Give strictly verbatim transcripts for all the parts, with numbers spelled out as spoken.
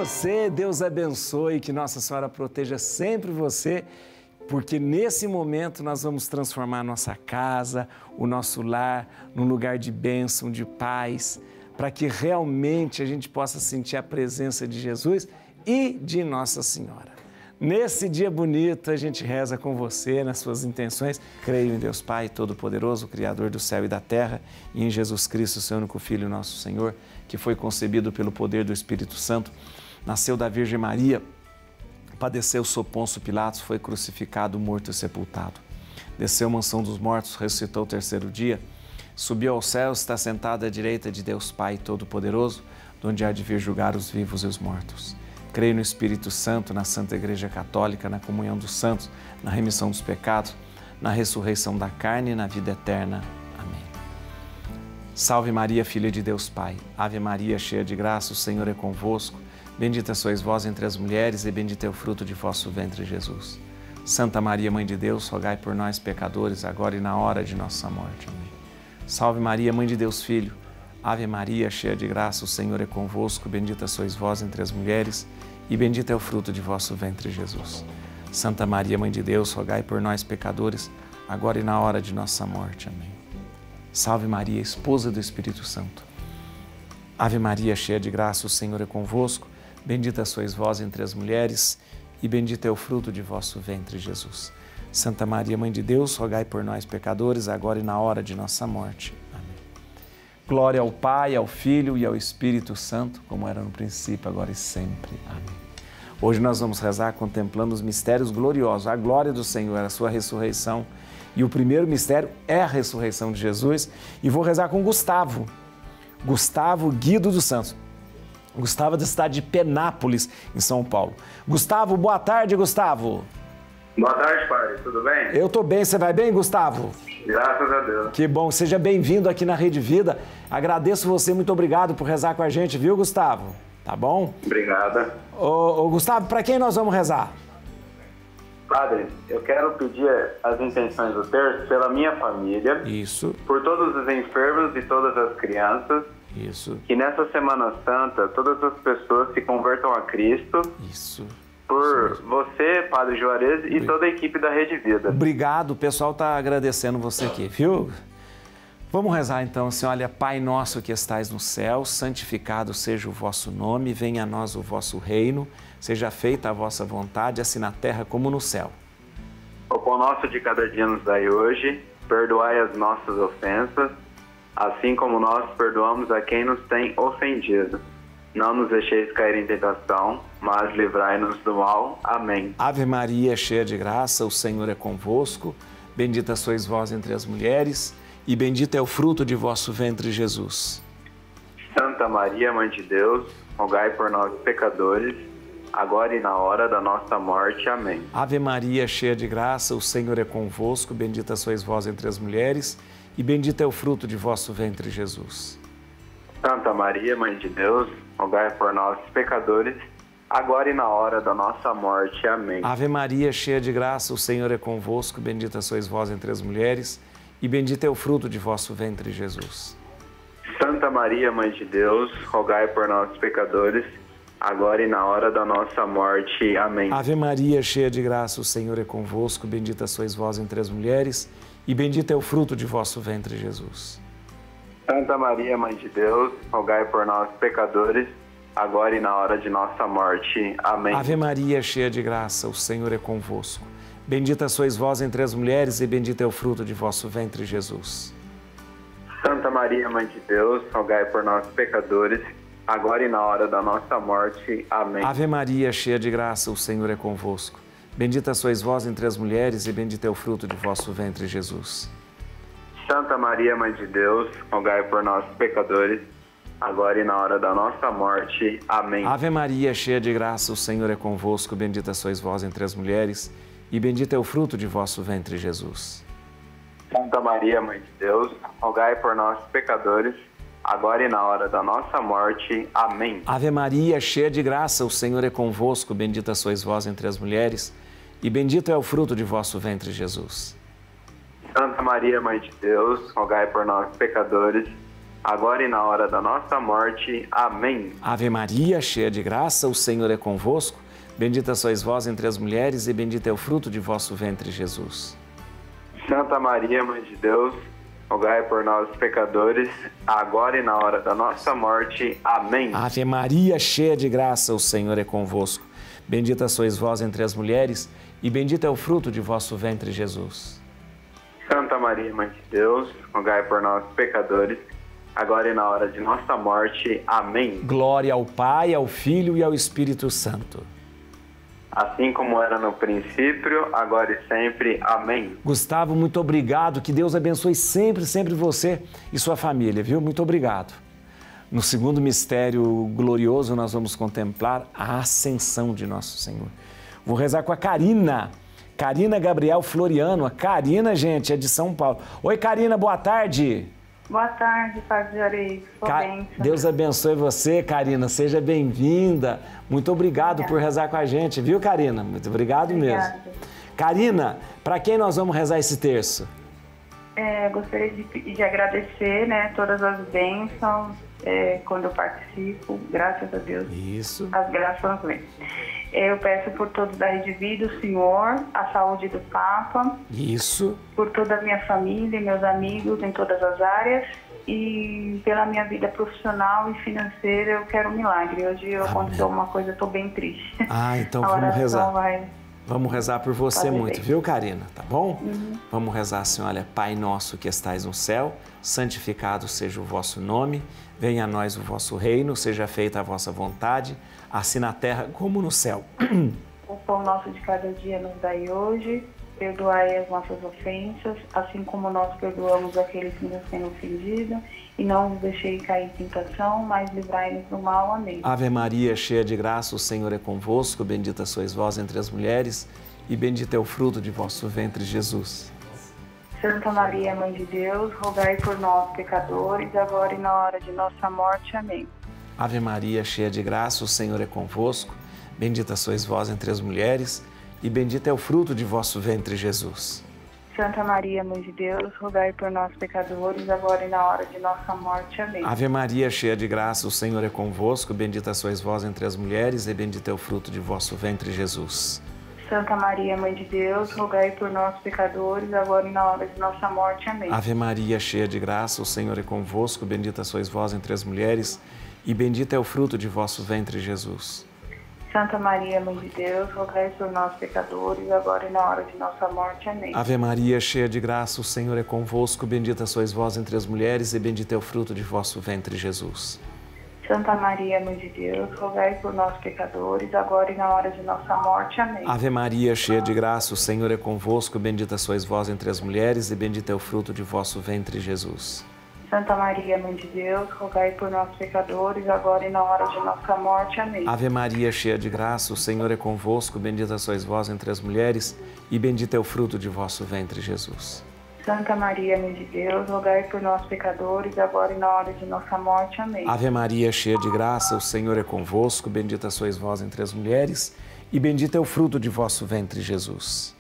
você, Deus abençoe, que Nossa Senhora proteja sempre você, porque nesse momento nós vamos transformar a nossa casa, o nosso lar, num lugar de bênção, de paz, para que realmente a gente possa sentir a presença de Jesus e de Nossa Senhora. Nesse dia bonito, a gente reza com você, nas suas intenções. Creio em Deus Pai Todo-Poderoso, Criador do céu e da terra, e em Jesus Cristo, seu único Filho, nosso Senhor, que foi concebido pelo poder do Espírito Santo, nasceu da Virgem Maria, padeceu sob Pôncio Pilatos, foi crucificado, morto e sepultado. Desceu à mansão dos mortos, ressuscitou o terceiro dia, subiu aos céus, está sentado à direita de Deus Pai Todo-Poderoso, de onde há de vir julgar os vivos e os mortos. Creio no Espírito Santo, na Santa Igreja Católica, na comunhão dos santos, na remissão dos pecados, na ressurreição da carne e na vida eterna. Amém. Salve Maria, filha de Deus Pai. Ave Maria, cheia de graça, o Senhor é convosco. Bendita sois vós entre as mulheres e bendito é o fruto de vosso ventre, Jesus. Santa Maria, Mãe de Deus, rogai por nós, pecadores, agora e na hora de nossa morte. Amém. Salve Maria, Mãe de Deus Filho. Ave Maria, cheia de graça, o Senhor é convosco. Bendita sois vós entre as mulheres e bendito é o fruto de vosso ventre, Jesus. Santa Maria, Mãe de Deus, rogai por nós, pecadores, agora e na hora de nossa morte. Amém. Salve Maria, esposa do Espírito Santo. Ave Maria, cheia de graça, o Senhor é convosco. Bendita sois vós entre as mulheres e bendito é o fruto de vosso ventre, Jesus. Santa Maria, Mãe de Deus, rogai por nós, pecadores, agora e na hora de nossa morte. Amém. Glória ao Pai, ao Filho e ao Espírito Santo, como era no princípio, agora e sempre. Amém. Hoje nós vamos rezar contemplando os mistérios gloriosos, a glória do Senhor, a sua ressurreição. E o primeiro mistério é a ressurreição de Jesus. E vou rezar com Gustavo, Gustavo Guido dos Santos. Gustavo é da cidade de Penápolis, em São Paulo. Gustavo, boa tarde, Gustavo. Boa tarde, pai. Tudo bem? Eu tô bem. Você vai bem, Gustavo? Graças a Deus. Que bom. Seja bem-vindo aqui na Rede Vida. Agradeço você. Muito obrigado por rezar com a gente, viu, Gustavo? Tá bom? Obrigada. Ô, ô Gustavo, para quem nós vamos rezar? Padre, eu quero pedir as intenções do terço pela minha família. Isso. Por todos os enfermos e todas as crianças. Isso. Que nessa Semana Santa todas as pessoas se convertam a Cristo. Isso. Por Isso você, Padre Juarez, e toda a equipe da Rede Vida. Obrigado, o pessoal está agradecendo você aqui, viu? Vamos rezar então, assim, olha, Pai nosso que estais no céu, santificado seja o vosso nome, venha a nós o vosso reino, seja feita a vossa vontade, assim na terra como no céu. O pão nosso de cada dia nos dai hoje, perdoai as nossas ofensas, assim como nós perdoamos a quem nos tem ofendido. Não nos deixeis cair em tentação, mas livrai-nos do mal. Amém. Ave Maria, cheia de graça, o Senhor é convosco. Bendita sois vós entre as mulheres, e bendito é o fruto de vosso ventre, Jesus. Santa Maria, Mãe de Deus, rogai por nós, pecadores, agora e na hora da nossa morte. Amém. Ave Maria, cheia de graça, o Senhor é convosco. Bendita sois vós entre as mulheres, e bendito é o fruto de vosso ventre, Jesus. Santa Maria, Mãe de Deus, rogai por nós, pecadores, agora e na hora da nossa morte. Amém. Ave Maria, cheia de graça, o Senhor é convosco. Bendita sois vós entre as mulheres, e bendito é o fruto de vosso ventre, Jesus. Santa Maria, Mãe de Deus, rogai por nós, pecadores, agora e na hora da nossa morte. Amém. Ave Maria, cheia de graça, o Senhor é convosco. Bendita sois vós entre as mulheres, e bendito é o fruto de vosso ventre, Jesus. Santa Maria, Mãe de Deus, rogai por nós, pecadores, agora e na hora de nossa morte. Amém. Ave Maria, cheia de graça, o Senhor é convosco. Bendita sois vós entre as mulheres, e bendito é o fruto de vosso ventre, Jesus. Santa Maria, Mãe de Deus, rogai por nós, pecadores, agora e na hora da nossa morte. Amém. Ave Maria, cheia de graça, o Senhor é convosco. Bendita sois vós entre as mulheres, e bendito é o fruto de vosso ventre, Jesus. Santa Maria, Mãe de Deus, rogai por nós, pecadores, agora e na hora da nossa morte. Amém. Ave Maria, cheia de graça, o Senhor é convosco. Bendita sois vós entre as mulheres, e bendito é o fruto de vosso ventre, Jesus. Santa Maria, Mãe de Deus, rogai por nós, pecadores, agora e na hora da nossa morte. Amém. Ave Maria, cheia de graça, o Senhor é convosco. Bendita sois vós entre as mulheres, e bendito é o fruto de vosso ventre, Jesus. Santa Maria, Mãe de Deus, rogai por nós, pecadores, agora e na hora da nossa morte. Amém. Ave Maria, cheia de graça, o Senhor é convosco. Bendita sois vós entre as mulheres e bendito é o fruto de vosso ventre, Jesus. Santa Maria, Mãe de Deus, rogai por nós, pecadores, agora e na hora da nossa morte. Amém. Ave Maria, cheia de graça, o Senhor é convosco. Bendita sois vós entre as mulheres e bendito é o fruto de vosso ventre, Jesus. Santa Maria, Mãe de Deus, rogai por nós, pecadores, agora e na hora de nossa morte. Amém. Glória ao Pai, ao Filho e ao Espírito Santo. Assim como era no princípio, agora e sempre. Amém. Gustavo, muito obrigado. Que Deus abençoe sempre, sempre você e sua família, viu? Muito obrigado. No segundo mistério glorioso, nós vamos contemplar a ascensão de Nosso Senhor. Vou rezar com a Karina. Karina Gabriel Floriano. A Karina, gente, é de São Paulo. Oi, Karina, boa tarde. Boa tarde, Padre Juarez. Ca... Deus abençoe você, Karina. Seja bem-vinda. Muito obrigado Obrigada. por rezar com a gente, viu, Karina? Muito obrigado Obrigada. mesmo. Karina, para quem nós vamos rezar esse terço? É, gostaria de, de agradecer, né, todas as bênçãos é, quando eu participo, graças a Deus. Isso. As graças vêm. Eu peço por todos da Rede Vida, o Senhor, a saúde do Papa. Isso. Por toda a minha família, meus amigos em todas as áreas. E pela minha vida profissional e financeira, eu quero um milagre. Hoje Amém. aconteceu uma coisa, eu estou bem triste. Ah, então vamos rezar. Vai... Vamos rezar por você Pode muito, bem. viu, Karina? Tá bom? Uhum. Vamos rezar assim, olha, Pai nosso que estais no céu, santificado seja o vosso nome, venha a nós o vosso reino, seja feita a vossa vontade, assim na terra como no céu. O pão nosso de cada dia nos dai hoje, perdoai as nossas ofensas, assim como nós perdoamos aqueles que nos têm ofendido, e não nos deixei cair em tentação, mas livrai-nos do mal. Amém. Ave Maria, cheia de graça, o Senhor é convosco, bendita sois vós entre as mulheres, e bendito é o fruto de vosso ventre, Jesus. Santa Maria, Mãe de Deus, rogai por nós, pecadores, agora e na hora de nossa morte. Amém. Ave Maria, cheia de graça, o Senhor é convosco, bendita sois vós entre as mulheres, e bendito é o fruto de vosso ventre, Jesus. Santa Maria, Mãe de Deus, rogai por nós, pecadores, agora e na hora de nossa morte. Amém. Ave Maria, cheia de graça, o Senhor é convosco, bendita sois vós entre as mulheres, e bendito é o fruto de vosso ventre, Jesus. Santa Maria, Mãe de Deus, rogai por nós, pecadores, agora e na hora de nossa morte. Amém. Ave Maria, cheia de graça, o Senhor é convosco, bendita sois vós entre as mulheres, e bendito é o fruto de vosso ventre, Jesus. Santa Maria, Mãe de Deus, rogai por nós, pecadores, agora e na hora de nossa morte. Amém. Ave Maria, cheia de graça, o Senhor é convosco, bendita sois vós entre as mulheres, e bendito é o fruto de vosso ventre, Jesus. Santa Maria, Mãe de Deus, rogai por nós, pecadores, agora e na hora de nossa morte. Amém. Ave Maria, cheia de graça, o Senhor é convosco, bendita sois vós entre as mulheres, e bendito é o fruto de vosso ventre, Jesus. Santa Maria, Mãe de Deus, rogai por nós, pecadores, agora e na hora de nossa morte. Amém. Ave Maria, cheia de graça, o Senhor é convosco, bendita sois vós entre as mulheres, e bendito é o fruto de vosso ventre, Jesus. Santa Maria, Mãe de Deus, rogai por nós, pecadores, agora e na hora de nossa morte. Amém. Ave Maria, cheia de graça, o Senhor é convosco, bendita sois vós entre as mulheres, e bendito é o fruto de vosso ventre, Jesus.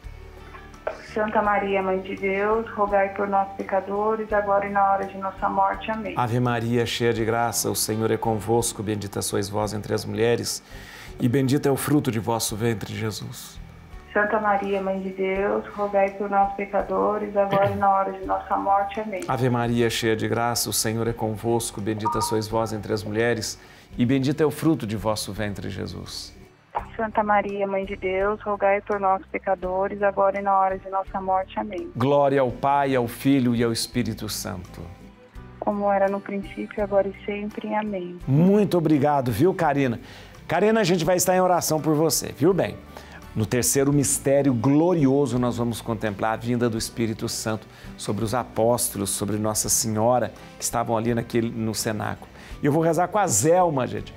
Santa Maria, Mãe de Deus, rogai por nós, pecadores, agora e na hora de nossa morte. Amém. Ave Maria, cheia de graça, o Senhor é convosco, bendita sois vós entre as mulheres, e bendito é o fruto de vosso ventre, Jesus. Santa Maria, Mãe de Deus, rogai por nós, pecadores, agora e na hora de nossa morte. Amém. Ave Maria, cheia de graça, o Senhor é convosco, bendita sois vós entre as mulheres, e bendito é o fruto de vosso ventre, Jesus. Santa Maria, Mãe de Deus, rogai por nós, pecadores, agora e na hora de nossa morte. Amém. Glória ao Pai, ao Filho e ao Espírito Santo. Como era no princípio, agora e sempre. Amém. Muito obrigado, viu, Karina? Karina, a gente vai estar em oração por você, viu bem? No terceiro mistério glorioso, nós vamos contemplar a vinda do Espírito Santo sobre os apóstolos, sobre Nossa Senhora, que estavam ali naquele, no cenáculo. E eu vou rezar com a Zelma, gente.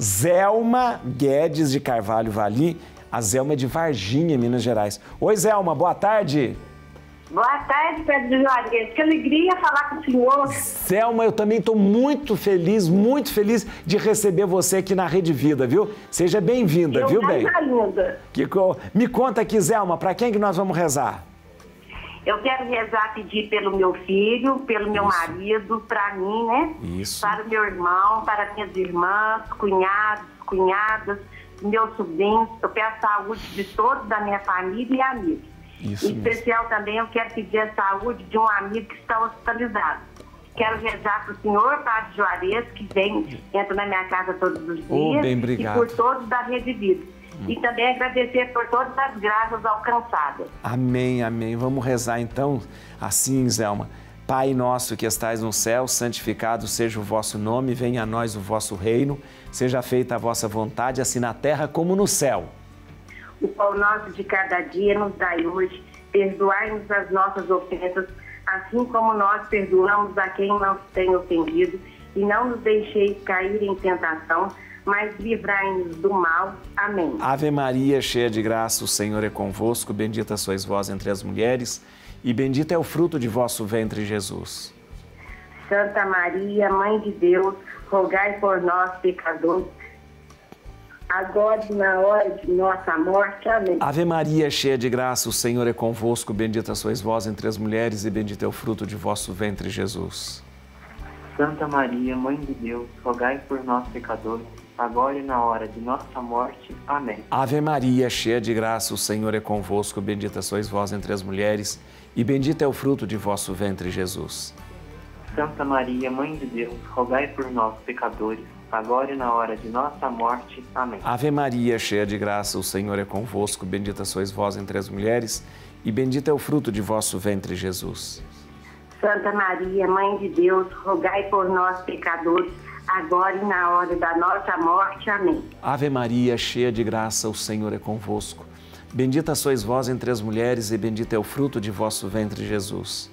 Zelma Guedes de Carvalho Valim. A Zelma é de Varginha, Minas Gerais. Oi, Zelma, boa tarde. Boa tarde, Pedro Juarez. Que alegria falar com o senhor. Zelma, eu também estou muito feliz, muito feliz de receber você aqui na Rede Vida, viu? Seja bem-vinda, eu viu, bem? Ainda. Que, me conta aqui, Zelma, para quem que nós vamos rezar? Eu quero rezar, pedir pelo meu filho, pelo meu Isso. marido, para mim, né? Isso. Para o meu irmão, para minhas irmãs, cunhados, cunhadas, meus sobrinhos. Eu peço saúde de todos da minha família e amigos. Isso Em mesmo. especial também eu quero pedir a saúde de um amigo que está hospitalizado. Quero rezar para o senhor, Padre Juarez, que vem, entra na minha casa todos os dias. Oh, bem e obrigado. por todos da Rede Vida. Hum. E também agradecer por todas as graças alcançadas. Amém, amém. Vamos rezar então assim, Zelma. Pai nosso que estais no céu, santificado seja o vosso nome, venha a nós o vosso reino, seja feita a vossa vontade, assim na terra como no céu. O pão nosso de cada dia nos dai hoje, perdoai-nos as nossas ofensas, assim como nós perdoamos a quem nos tem ofendido, e não nos deixeis cair em tentação, mas livrai-nos do mal. Amém. Ave Maria, cheia de graça, o Senhor é convosco, bendita sois vós entre as mulheres, e bendito é o fruto de vosso ventre, Jesus. Santa Maria, Mãe de Deus, rogai por nós, pecadores, agora e na hora de nossa morte. Amém. Ave Maria, cheia de graça, o Senhor é convosco, bendita sois vós entre as mulheres, e bendito é o fruto de vosso ventre, Jesus. Santa Maria, Mãe de Deus, rogai por nós, pecadores, agora e na hora de nossa morte. Amém. Ave Maria, cheia de graça, o Senhor é convosco, bendita sois vós entre as mulheres, e bendito é o fruto de vosso ventre, Jesus. Santa Maria, Mãe de Deus, rogai por nós, pecadores, agora e na hora de nossa morte. Amém. Ave Maria, cheia de graça, o Senhor é convosco, bendita sois vós entre as mulheres, e bendito é o fruto de vosso ventre, Jesus. Santa Maria, Mãe de Deus, rogai por nós, pecadores, agora e na hora da nossa morte. Amém. Ave Maria, cheia de graça, o Senhor é convosco. Bendita sois vós entre as mulheres, e bendito é o fruto de vosso ventre, Jesus.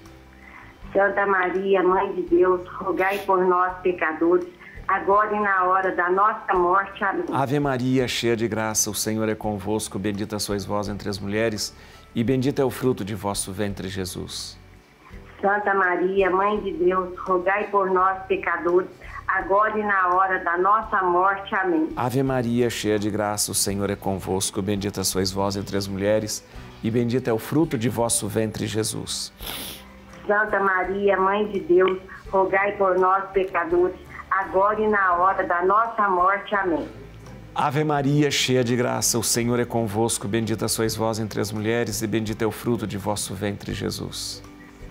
Santa Maria, Mãe de Deus, rogai por nós, pecadores, agora e na hora da nossa morte. Amém. Ave Maria, cheia de graça, o Senhor é convosco. Bendita sois vós entre as mulheres, e bendito é o fruto de vosso ventre, Jesus. Santa Maria, Mãe de Deus, rogai por nós, pecadores, agora e na hora da nossa morte. Amém. Ave Maria, cheia de graça, o Senhor é convosco. Bendita sois vós entre as mulheres, e bendito é o fruto de vosso ventre, Jesus. Santa Maria, Mãe de Deus, rogai por nós, pecadores, agora e na hora da nossa morte. Amém. Ave Maria, cheia de graça, o Senhor é convosco. Bendita sois vós entre as mulheres, e bendito é o fruto de vosso ventre, Jesus.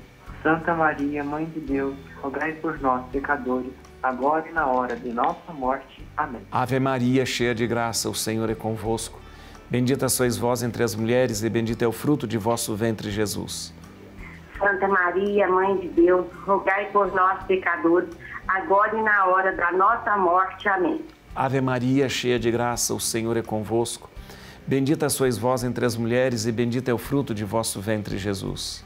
Santa Maria, Mãe de Deus, rogai por nós, pecadores, agora e na hora de nossa morte. Amém. Ave Maria, cheia de graça, o Senhor é convosco. Bendita sois vós entre as mulheres, e bendito é o fruto de vosso ventre, Jesus. Santa Maria, Mãe de Deus, rogai por nós, pecadores, agora e na hora da nossa morte. Amém. Ave Maria, cheia de graça, o Senhor é convosco. Bendita sois vós entre as mulheres, e bendito é o fruto de vosso ventre, Jesus.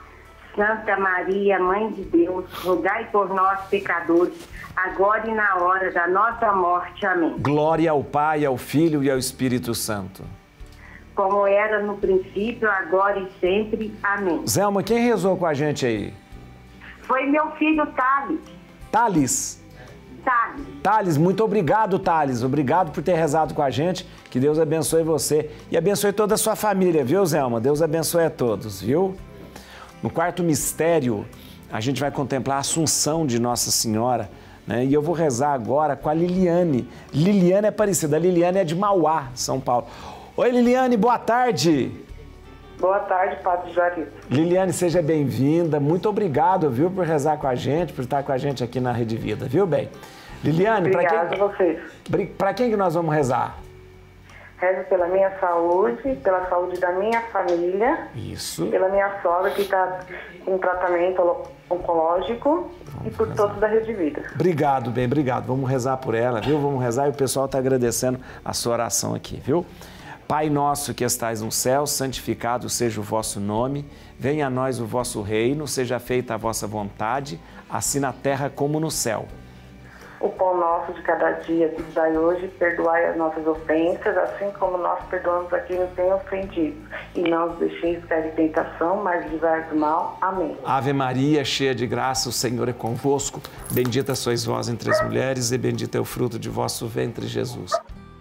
Santa Maria, Mãe de Deus, rogai por nós, pecadores, agora e na hora da nossa morte. Amém. Glória ao Pai, ao Filho e ao Espírito Santo. Como era no princípio, agora e sempre. Amém. Zelma, quem rezou com a gente aí? Foi meu filho Thales. Thales. Thales. Thales, muito obrigado, Thales. Obrigado por ter rezado com a gente. Que Deus abençoe você e abençoe toda a sua família, viu, Zelma? Deus abençoe a todos, viu? No quarto mistério, a gente vai contemplar a Assunção de Nossa Senhora, né? E eu vou rezar agora com a Liliane. Liliane é parecida, a Liliane é de Mauá, São Paulo. Oi, Liliane, boa tarde. Boa tarde, Padre Juarez. Liliane, seja bem-vinda. Muito obrigado, viu, por rezar com a gente, por estar com a gente aqui na Rede Vida, viu, bem? Liliane, para quem, vocês. para quem que nós vamos rezar? Rezo pela minha saúde, pela saúde da minha família. Isso. Pela minha sogra que está em tratamento oncológico. Vamos e por rezar. Todos da Rede Vida. Obrigado, bem, obrigado. Vamos rezar por ela, viu? Vamos rezar e o pessoal está agradecendo a sua oração aqui, viu? Pai nosso que estais no céu, santificado seja o vosso nome. Venha a nós o vosso reino, seja feita a vossa vontade, assim na terra como no céu. O pão nosso de cada dia que nos dai hoje, perdoai as nossas ofensas, assim como nós perdoamos a quem nos tem ofendido. E não nos deixeis cair em tentação, mas livrai do mal. Amém. Ave Maria, cheia de graça, o Senhor é convosco. Bendita sois vós entre as mulheres, e bendito é o fruto de vosso ventre, Jesus.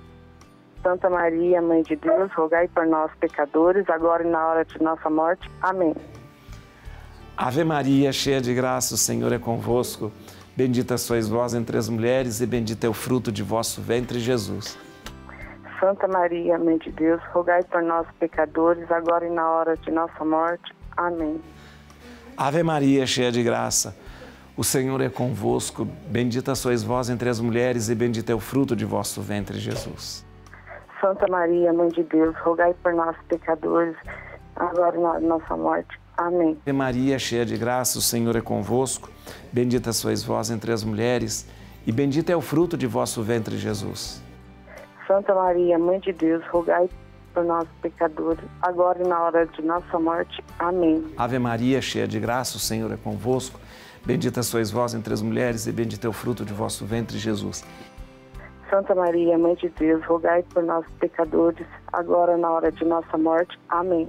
Santa Maria, Mãe de Deus, rogai por nós, pecadores, agora e na hora de nossa morte. Amém. Ave Maria, cheia de graça, o Senhor é convosco. Bendita sois vós entre as mulheres e bendito é o fruto de vosso ventre, Jesus. Santa Maria, Mãe de Deus, rogai por nós, pecadores, agora e na hora de nossa morte. Amém. Ave Maria, cheia de graça, o Senhor é convosco. Bendita sois vós entre as mulheres e bendito é o fruto de vosso ventre, Jesus. Santa Maria, Mãe de Deus, rogai por nós, pecadores, agora e na hora de nossa morte. Amém. Ave Maria, cheia de graça, o Senhor é convosco. Bendita sois vós entre as mulheres e bendito é o fruto de vosso ventre, Jesus. Santa Maria, Mãe de Deus, rogai por nós, pecadores, agora e na hora de nossa morte. Amém. Ave Maria, cheia de graça, o Senhor é convosco. Bendita sois vós entre as mulheres e bendito é o fruto de vosso ventre, Jesus. Santa Maria, Mãe de Deus, rogai por nós, pecadores, agora e na hora de nossa morte. Amém.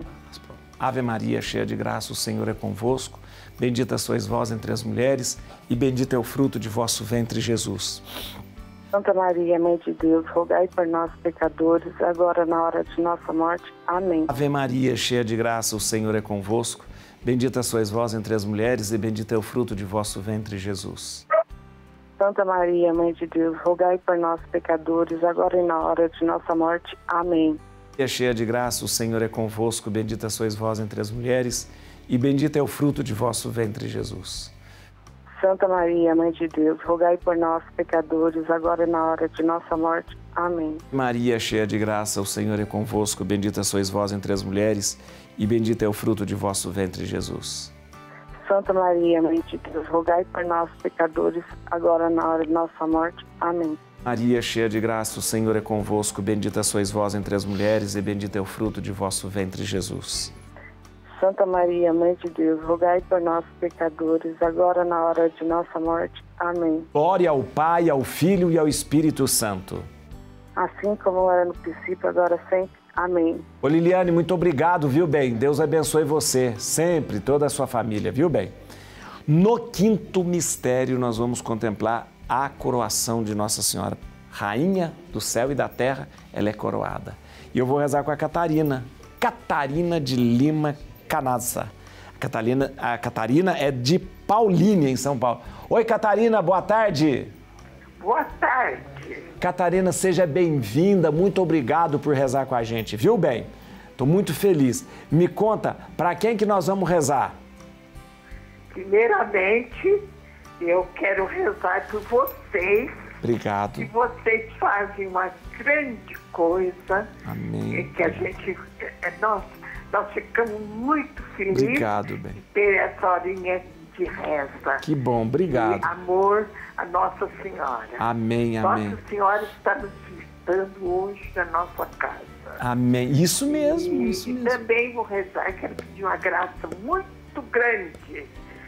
Ave Maria, cheia de graça, o Senhor é convosco. Bendita sois vós entre as mulheres e bendito é o fruto de vosso ventre, Jesus. Santa Maria, Mãe de Deus, rogai por nós, pecadores, agora na hora de nossa morte. Amém. Ave Maria, cheia de graça, o Senhor é convosco. Bendita sois vós entre as mulheres e bendito é o fruto de vosso ventre, Jesus. Santa Maria, Mãe de Deus, rogai por nós, pecadores, agora e na hora de nossa morte. Amém. Maria, cheia de graça, o Senhor é convosco. Bendita sois vós entre as mulheres e bendito é o fruto de vosso ventre, Jesus. Santa Maria, Mãe de Deus, rogai por nós, pecadores, agora e na hora de nossa morte. Amém. Maria, cheia de graça, o Senhor é convosco. Bendita sois vós entre as mulheres e bendito é o fruto de vosso ventre, Jesus. Santa Maria, Mãe de Deus, rogai por nós, pecadores, agora e na hora de nossa morte. Amém. Maria, cheia de graça, o Senhor é convosco. Bendita sois vós entre as mulheres e bendito é o fruto de vosso ventre, Jesus. Santa Maria, Mãe de Deus, rogai por nós, pecadores, agora na hora de nossa morte. Amém. Glória ao Pai, ao Filho e ao Espírito Santo. Assim como era no princípio, agora sempre. Amém. Ô Liliane, muito obrigado, viu bem? Deus abençoe você, sempre, toda a sua família, viu bem? No quinto mistério, nós vamos contemplar a coroação de Nossa Senhora. Rainha do céu e da terra, ela é coroada. E eu vou rezar com a Catarina. Catarina de Lima Canaza. A Catarina, a Catarina é de Paulínia, em São Paulo. Oi, Catarina, boa tarde. Boa tarde. Catarina, seja bem-vinda. Muito obrigado por rezar com a gente, viu bem? Estou muito feliz. Me conta, para quem que nós vamos rezar? Primeiramente, eu quero rezar por vocês. Obrigado. Que vocês fazem uma grande coisa. Amém. Que a gente, nós, nós ficamos muito felizes. Obrigado, bem. De ter essa horinha de reza. Que bom, obrigado. De amor a Nossa Senhora. Amém, amém. Nossa Senhora está nos visitando hoje na nossa casa. Amém. Isso mesmo, e, isso e mesmo. também vou rezar, quero pedir uma graça muito grande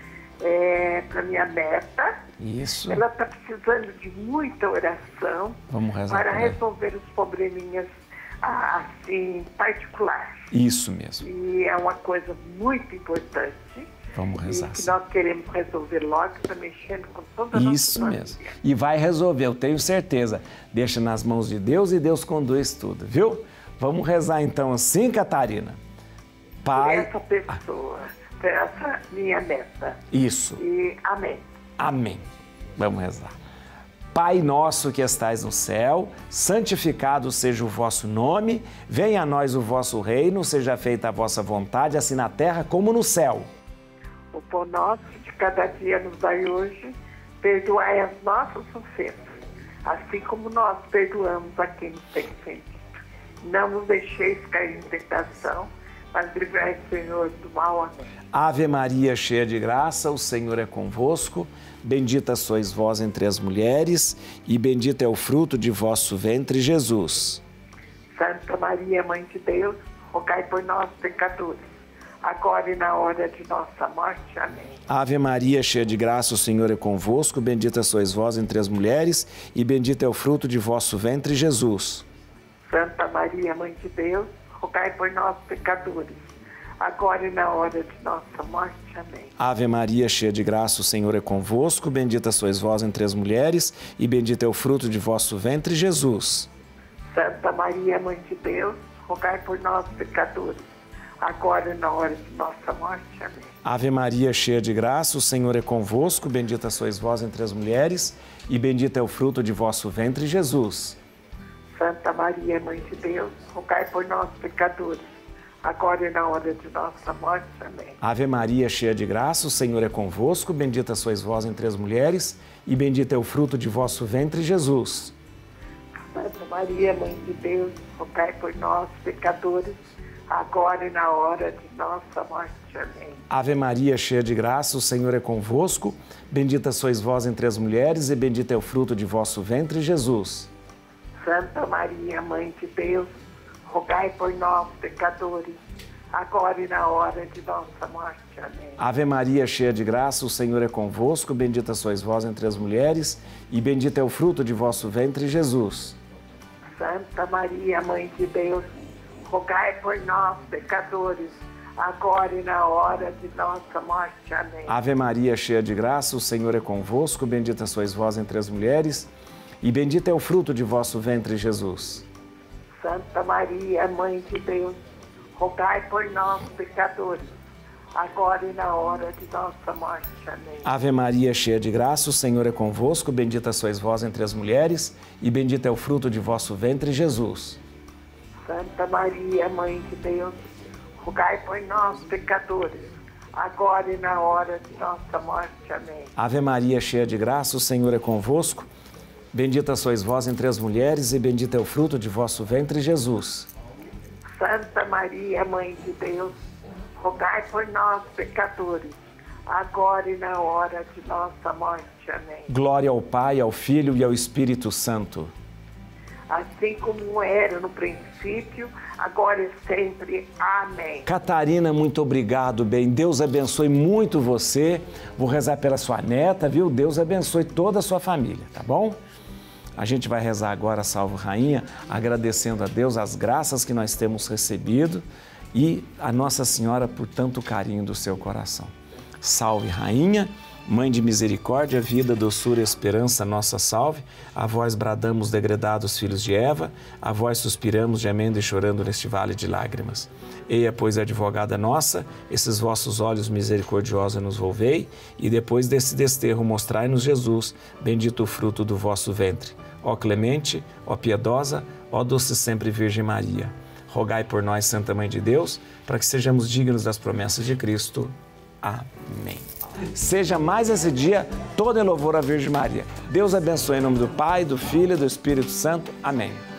é, para minha neta. Isso. Ela está precisando de muita oração. Vamos rezar para por ela. resolver os probleminhas assim, particulares. Isso mesmo. E é uma coisa muito importante. Vamos rezar. E que sim. nós queremos resolver logo, está mexendo com toda a nossa Isso família. mesmo. E vai resolver, eu tenho certeza. Deixa nas mãos de Deus e Deus conduz tudo, viu? Vamos rezar então assim, Catarina. Pai. Essa pessoa, essa minha neta. Isso. E amém. Amém. Vamos rezar. Pai nosso que estais no céu, santificado seja o vosso nome, venha a nós o vosso reino, seja feita a vossa vontade, assim na terra como no céu. O pão nosso de cada dia nos dai hoje, perdoai as nossas ofensas, assim como nós perdoamos a quem nos tem ofendido. Não nos deixeis cair em tentação, mas livrai, Senhor, do mal. Amém. Ave Maria, cheia de graça, o Senhor é convosco. Bendita sois vós entre as mulheres e bendito é o fruto de vosso ventre, Jesus. Santa Maria, Mãe de Deus, rogai por nós, pecadores, agora e na hora de nossa morte. Amém. Ave Maria, cheia de graça, o Senhor é convosco. Bendita sois vós entre as mulheres e bendito é o fruto de vosso ventre, Jesus. Santa Maria, Mãe de Deus, rogai por nós, pecadores, agora e na hora de nossa morte. Amém. Ave Maria, cheia de graça, o Senhor é convosco. Bendita sois vós entre as mulheres e bendito é o fruto de vosso ventre, Jesus. Santa Maria, Mãe de Deus, rogai por nós, pecadores, agora e na hora de nossa morte. Amém. Ave Maria, cheia de graça, o Senhor é convosco, bendita sois vós entre as mulheres, e bendito é o fruto de vosso ventre, Jesus. Santa Maria, Mãe de Deus, rogai por nós, pecadores, agora e na hora de nossa morte. Amém. Ave Maria, cheia de graça, o Senhor é convosco, bendita sois vós entre as mulheres, e bendito é o fruto de vosso ventre, Jesus. Santa Maria, Mãe de Deus, rogai por nós, pecadores, agora e na hora de nossa morte. Amém. Ave Maria, cheia de graça, o Senhor é convosco, bendita sois vós entre as mulheres, e bendito é o fruto de vosso ventre, Jesus. Santa Maria, Mãe de Deus, rogai por nós, pecadores, agora e na hora de nossa morte. Amém. Ave Maria, cheia de graça, o Senhor é convosco, bendita sois vós entre as mulheres, e bendito é o fruto de vosso ventre, Jesus. Santa Maria, Mãe de Deus, rogai por nós, pecadores, agora e na hora de nossa morte. Amém. Ave Maria, cheia de graça, o Senhor é convosco, bendita sois vós entre as mulheres, e bendito é o fruto de vosso ventre, Jesus. Santa Maria, Mãe de Deus, rogai por nós, pecadores, agora e na hora de nossa morte. Amém. Ave Maria, cheia de graça, o Senhor é convosco, bendita sois vós entre as mulheres, e bendito é o fruto de vosso ventre, Jesus. Santa Maria, Mãe de Deus, rogai por nós, pecadores, agora e na hora de nossa morte. Amém. Ave Maria, cheia de graça, o Senhor é convosco, bendita sois vós entre as mulheres, e bendito é o fruto de vosso ventre, Jesus. Santa Maria, Mãe de Deus, rogai por nós, pecadores, agora e na hora de nossa morte. Amém. Glória ao Pai, ao Filho e ao Espírito Santo. Assim como era no princípio, agora e sempre. Amém. Catarina, muito obrigado, bem. Deus abençoe muito você. Vou rezar pela sua neta, viu? Deus abençoe toda a sua família, tá bom? A gente vai rezar agora, Salve Rainha, agradecendo a Deus as graças que nós temos recebido e a Nossa Senhora por tanto carinho do seu coração. Salve Rainha, Mãe de misericórdia, vida, doçura e esperança, nossa salve. A vós bradamos, degredados filhos de Eva, a vós suspiramos, gemendo e chorando neste vale de lágrimas. Eia, pois, advogada nossa, esses vossos olhos misericordiosos nos volvei, e depois desse desterro mostrai-nos Jesus, bendito o fruto do vosso ventre. Ó clemente, ó piedosa, ó doce sempre Virgem Maria. Rogai por nós, Santa Mãe de Deus, para que sejamos dignos das promessas de Cristo. Amém. Seja mais esse dia todo em louvor à Virgem Maria. Deus abençoe em nome do Pai, do Filho e do Espírito Santo. Amém.